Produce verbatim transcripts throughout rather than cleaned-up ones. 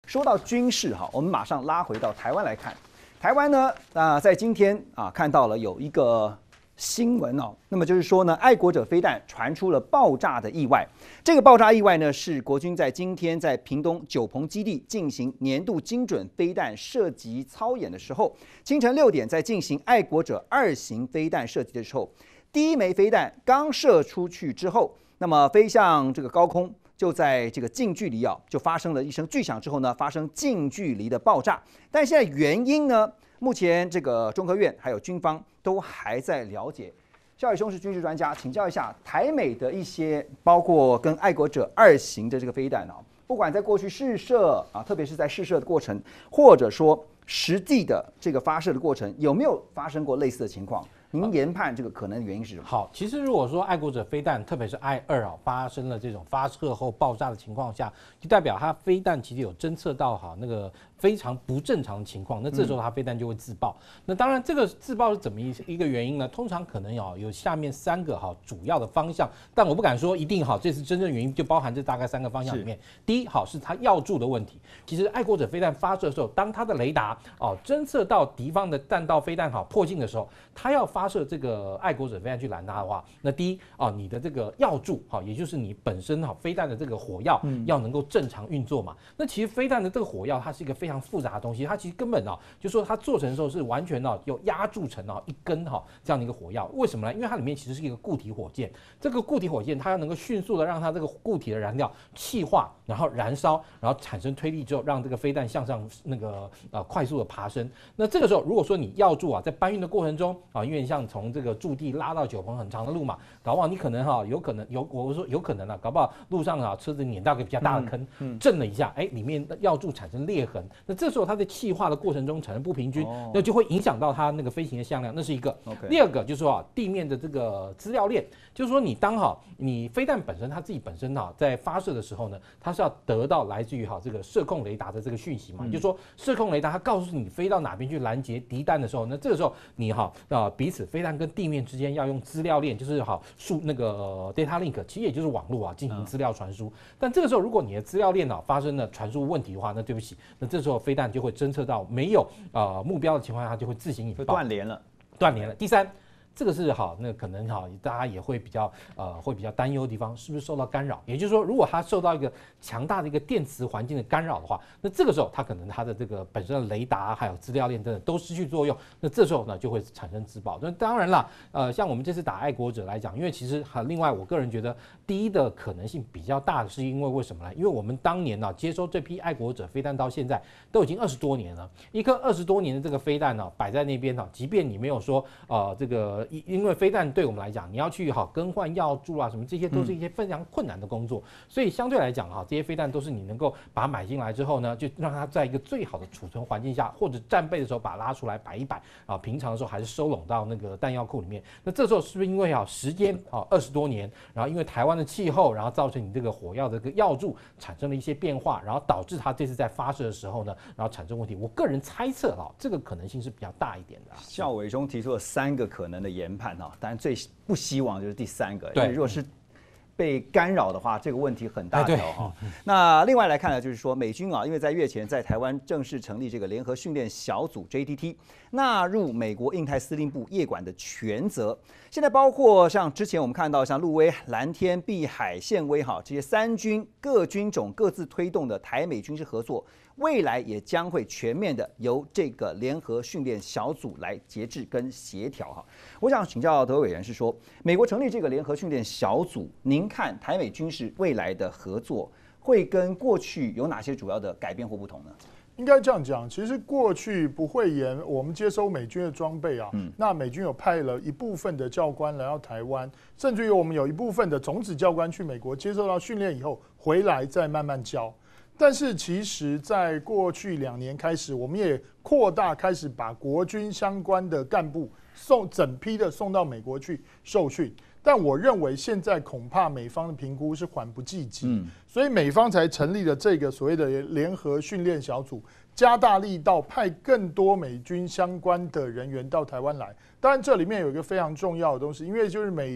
说到军事哈，我们马上拉回到台湾来看。台湾呢，啊、呃，在今天啊看到了有一个新闻哦，那么就是说呢，爱国者飞弹传出了爆炸的意外。这个爆炸意外呢，是国军在今天在屏东九鹏基地进行年度精准飞弹射击操演的时候，清晨六点在进行爱国者二型飞弹射击的时候，第一枚飞弹刚射出去之后，那么飞向这个高空。就在这个近距离啊，就发生了一声巨响之后呢，发生近距离的爆炸。但现在原因呢，目前这个中科院还有军方都还在了解。肖宇兄是军事专家，请教一下台美的一些，包括跟爱国者二型的这个飞弹啊，不管在过去试射啊，特别是在试射的过程，或者说实际的这个发射的过程，有没有发生过类似的情况？您研判这个可能的原因是什么？ 好，其实如果说爱国者飞弹，特别是 I 二啊，发生了这种发射后爆炸的情况下，就代表它飞弹其实有侦测到哈那个非常不正常的情况，那这时候它飞弹就会自爆。嗯、那当然，这个自爆是怎么一个原因呢？通常可能有有下面三个哈主要的方向，但我不敢说一定好，这次真正原因就包含这大概三个方向里面。第一，好是它药柱的问题。其实爱国者飞弹发射的时候，当它的雷达哦侦测到敌方的弹道飞弹好迫近的时候，它要发射这个爱国者飞弹去拦它的话，那第一啊，你的这个药柱哈，也就是你本身哈飞弹的这个火药要能够正常运作嘛。那其实飞弹的这个火药它是一个非常复杂的东西，它其实根本啊，就说它做成的时候是完全啊有压铸成啊一根哈这样的一个火药。为什么呢？因为它里面其实是一个固体火箭，这个固体火箭它要能够迅速的让它这个固体的燃料气化，然后燃烧，然后产生推力之后，让这个飞弹向上那个呃快速的爬升。那这个时候如果说你药柱啊在搬运的过程中啊，因为像从这个驻地拉到九鹏很长的路嘛，搞不好你可能哈有可能有我说有可能啊，搞不好路上啊车子碾到一个比较大的坑，嗯嗯、震了一下，哎，里面的药柱产生裂痕，那这时候它在气化的过程中产生不平均，哦、那就会影响到它那个飞行的向量，那是一个。Okay. 第二个就是说啊，地面的这个资料链，就是说你当好你飞弹本身它自己本身啊在发射的时候呢，它是要得到来自于哈这个射控雷达的这个讯息嘛，嗯、就是说射控雷达它告诉你飞到哪边去拦截敌弹的时候，那这个时候你哈啊彼此飞弹跟地面之间要用资料链，就是好数那个 data link， 其实也就是网络啊进行资料传输。嗯、但这个时候如果你的资料链啊发生了传输问题的话，那对不起，那这时候飞弹就会侦测到没有呃目标的情况下，它就会自行引爆， 断联了， 断联了。第三。这个是好，那可能好，大家也会比较呃会比较担忧的地方，是不是受到干扰？也就是说，如果它受到一个强大的一个电磁环境的干扰的话，那这个时候它可能它的这个本身的雷达还有资料链等等都失去作用，那这时候呢就会产生自爆。那当然啦，呃，像我们这次打爱国者来讲，因为其实哈，另外我个人觉得第一的可能性比较大的是因为为什么呢？因为我们当年呢、啊、接收这批爱国者飞弹到现在都已经二十多年了，一颗二十多年的这个飞弹呢、啊、摆在那边呢、啊，即便你没有说呃这个。因为飞弹对我们来讲，你要去好更换药柱啊，什么这些都是一些非常困难的工作，嗯、所以相对来讲哈，这些飞弹都是你能够把它买进来之后呢，就让它在一个最好的储存环境下，或者战备的时候把它拉出来摆一摆啊，平常的时候还是收拢到那个弹药库里面。那这时候是不是因为啊时间啊二十多年，然后因为台湾的气候，然后造成你这个火药的这个药柱产生了一些变化，然后导致它这次在发射的时候呢，然后产生问题？我个人猜测啊，这个可能性是比较大一点的。 孝伟兄提出了三个可能的研判哈，当然最不希望就是第三个，因为如果是被干扰的话，这个问题很大条哈。那另外来看呢，就是说美军啊，因为在月前在台湾正式成立这个联合训练小组 J T T， 纳入美国印太司令部业管的权责。现在包括像之前我们看到像陆威、蓝天、碧海、宪威哈这些三军各军种各自推动的台美军事合作，未来也将会全面的由这个联合训练小组来节制跟协调哈。我想请教德委员是说，美国成立这个联合训练小组，您看台美军事未来的合作会跟过去有哪些主要的改变或不同呢？ 应该这样讲，其实过去不讳言，我们接收美军的装备啊，嗯、那美军有派了一部分的教官来到台湾，甚至于我们有一部分的种子教官去美国接受到训练以后回来再慢慢教。但是其实在过去两年开始，我们也扩大开始把国军相关的干部送整批的送到美国去受训。但我认为现在恐怕美方的评估是缓不济急，嗯、所以美方才成立了这个所谓的联合训练小组，加大力道派更多美军相关的人员到台湾来。当然这里面有一个非常重要的东西，因为就是美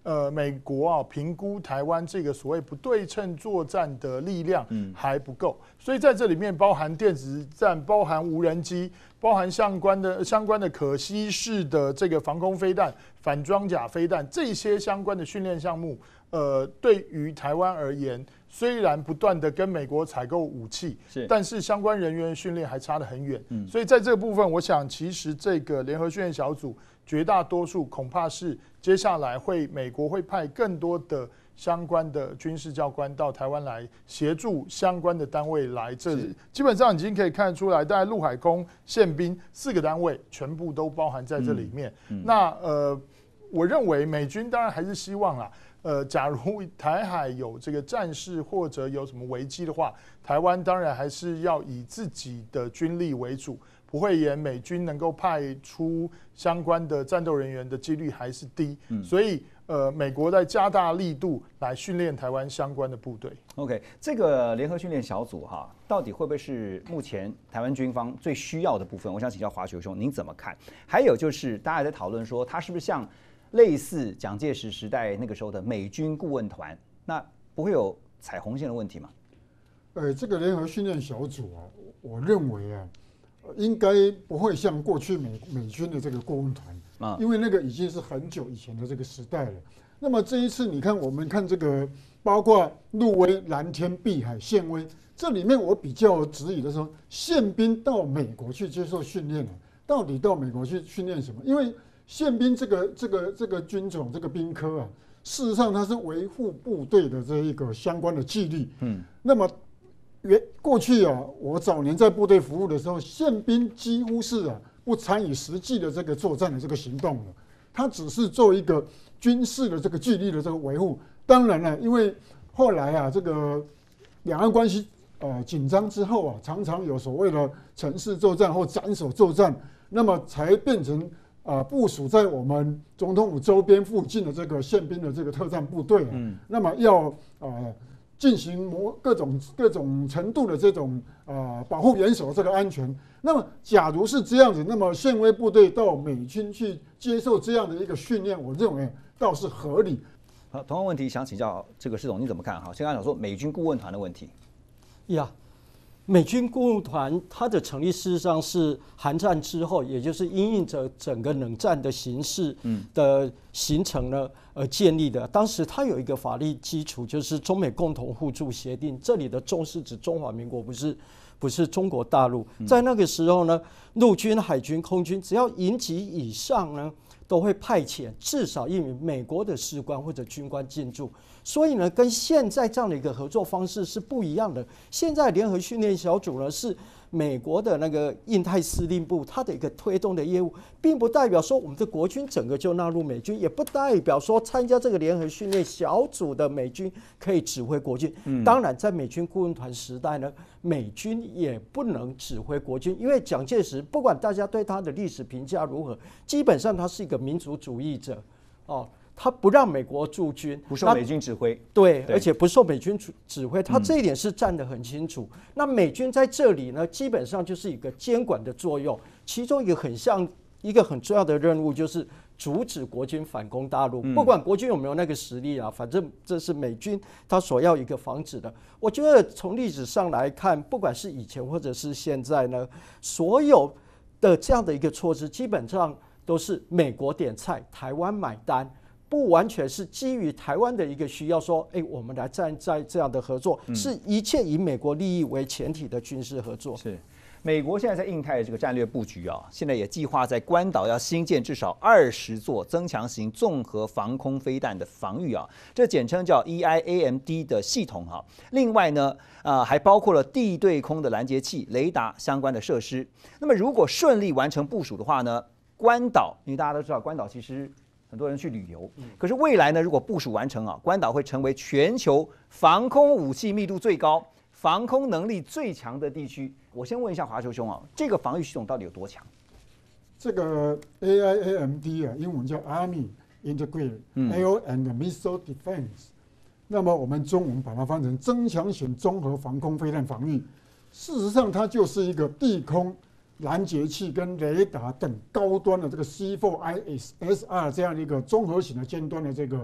呃，美国啊评估台湾这个所谓不对称作战的力量还不够，嗯、所以在这里面包含电子战、包含无人机、包含相关的相关的可吸式的这个防空飞弹、反装甲飞弹这些相关的训练项目，呃，对于台湾而言，虽然不断的跟美国采购武器，是，但是相关人员训练还差得很远。嗯，所以在这个部分，我想其实这个联合训练小组绝大多数恐怕是接下来会美国会派更多的相关的军事教官到台湾来协助相关的单位来这里，基本上已经可以看得出来，大概陆海空宪兵四个单位全部都包含在这里面。嗯嗯、那呃，我认为美军当然还是希望啦。呃，假如台海有这个战事或者有什么危机的话，台湾当然还是要以自己的军力为主，不会演美军能够派出相关的战斗人员的几率还是低，嗯、所以呃，美国在加大力度来训练台湾相关的部队。 OK， 这个联合训练小组哈，到底会不会是目前台湾军方最需要的部分？我想请教华球兄，您怎么看？还有就是大家也在讨论说，它是不是像类似蒋介石时代那个时候的美军顾问团，那不会有踩红线的问题吗？ 呃，这个联合训练小组啊，我认为啊，应该不会像过去美美军的这个顾问团啊，因为那个已经是很久以前的这个时代了。那么这一次，你看我们看这个，包括陆威、蓝天、碧海、宪威，这里面我比较质疑的是，宪兵到美国去接受训练了，到底到美国去训练什么？因为宪兵这个这个这个军种这个兵科啊，事实上它是维护部队的这一个相关的纪律。嗯，那么原过去啊，我早年在部队服务的时候，宪兵几乎是啊不参与实际的这个作战的这个行动了，他只是做一个军事的这个纪律的这个维护。当然了，因为后来啊这个两岸关系呃紧张之后啊，常常有所谓的城市作战或斩首作战，那么才变成。啊，部署在我们总统府周边附近的这个宪兵的这个特战部队啊，嗯、那么要啊进行模各种各种程度的这种啊保护元首这个安全。那么，假如是这样子，那么宪威部队到美军去接受这样的一个训练，我认为倒是合理。 好，同样问题想请教这个施总，你怎么看？哈，先刚讲说美军顾问团的问题。 呀。Yeah. 美军顾问团它的成立事实上是韩战之后，也就是因应着整个冷战的形势的形成呢而建立的。当时它有一个法律基础，就是中美共同互助协定。这里的中是指中华民国，不是不是中国大陆。在那个时候呢，陆军、海军、空军只要营级以上呢，都会派遣至少一名美国的士官或者军官进驻。所以呢，跟现在这样的一个合作方式是不一样的。现在联合训练小组呢是美国的那个印太司令部，它的一个推动的业务，并不代表说我们的国军整个就纳入美军，也不代表说参加这个联合训练小组的美军可以指挥国军。嗯、当然，在美军顾问团时代呢，美军也不能指挥国军，因为蒋介石不管大家对他的历史评价如何，基本上他是一个民族主义者，哦。他不让美国驻军， 不受美军指挥， 对，而且不受美军指挥，他这一点是站得很清楚。嗯、那美军在这里呢，基本上就是一个监管的作用，其中一个很像一个很重要的任务就是阻止国军反攻大陆。嗯、不管国军有没有那个实力啊，反正这是美军他所要一个防止的。我觉得从历史上来看，不管是以前或者是现在呢，所有的这样的一个措施，基本上都是美国点菜，台湾买单。不完全是基于台湾的一个需要，说，哎，我们来站在这样的合作，嗯、是一切以美国利益为前提的军事合作。 是，美国现在在印太的这个战略布局啊，现在也计划在关岛要新建至少二十座增强型综合防空飞弹的防御啊，这简称叫 E I A M D 的系统哈、啊。另外呢，呃，还包括了地对空的拦截器、雷达相关的设施。那么如果顺利完成部署的话呢，关岛，因为大家都知道关岛其实。很多人去旅游，可是未来呢？如果部署完成啊，关岛会成为全球防空武器密度最高、防空能力最强的地区。我先问一下华球兄啊，这个防御系统到底有多强？ 这个 A I A M D 啊，英文叫 Army Integrated Air and Missile Defense，、嗯、那么我们中文把它翻成增强型综合防空飞弹防御。事实上，它就是一个地空拦截器跟雷达等高端的这个 C 四 I S S R 这样的一个综合型的尖端的这个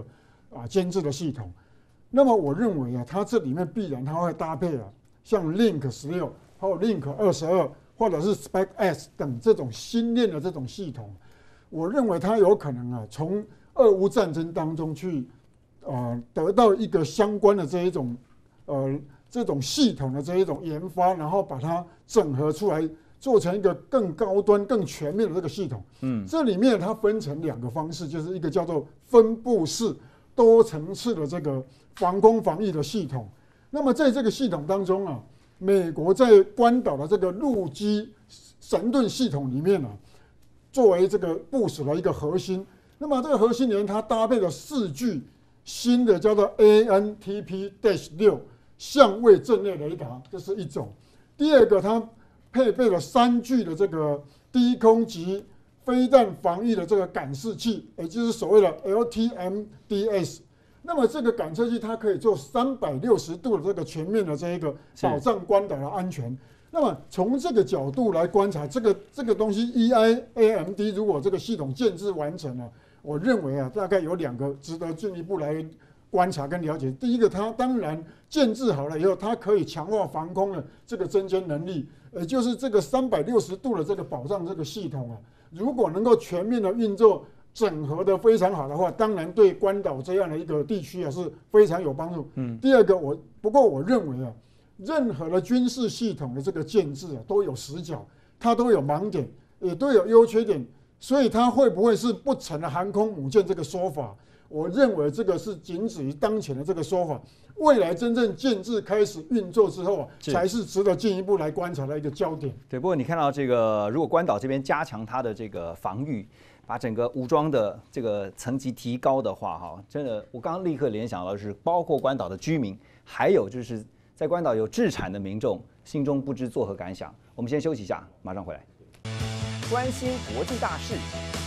啊监制的系统。那么我认为啊，它这里面必然它会搭配啊，像 Link 十六，还有 Link 二十二，或者是 Spec S 等这种新链的这种系统。我认为它有可能啊，从俄乌战争当中去呃得到一个相关的这一种呃这种系统的这一种研发，然后把它整合出来。做成一个更高端、更全面的这个系统，嗯，这里面它分成两个方式，就是一个叫做分布式多层次的这个防空防御的系统。那么在这个系统当中啊，美国在关岛的这个陆基神盾系统里面啊，作为这个部署的一个核心。那么这个核心里面它搭配了四具新的叫做 A N T P 六 相位阵列雷达，这是一种。第二个它配备了三具的这个低空及飞弹防御的这个感测器，也就是所谓的 L T M D S。那么这个感测器它可以做三百六十度的这个全面的这一个保障关岛的安全。那么从这个角度来观察，这个这个东西 E I A M D 如果这个系统建制完成了，我认为啊，大概有两个值得进一步来观察跟了解。第一个，它当然建制好了以后，它可以强化防空的这个侦监能力。也就是这个三百六十度的这个保障这个系统啊，如果能够全面的运作、整合的非常好的话，当然对关岛这样的一个地区啊是非常有帮助。嗯，第二个我不过我认为啊，任何的军事系统的这个建制啊都有死角，它都有盲点，也都有优缺点，所以它会不会是不成的航空母舰这个说法？我认为这个是仅止于当前的这个说法。未来真正建制开始运作之后啊，才是值得进一步来观察的一个焦点。 对，不过你看到这个，如果关岛这边加强它的这个防御，把整个武装的这个层级提高的话，哈，真的，我刚刚立刻联想到的是，包括关岛的居民，还有就是在关岛有置产的民众，心中不知作何感想。我们先休息一下，马上回来。关心国际大事，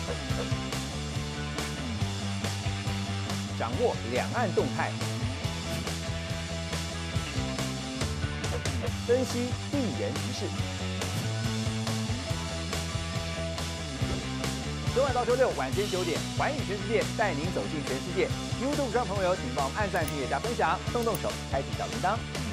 掌握两岸动态。分析地缘局势，周二到周六晚间九点，环宇全世界带您走进全世界。YouTube 上朋友，请帮我们按赞、订阅、加分享，动动手开启小铃铛。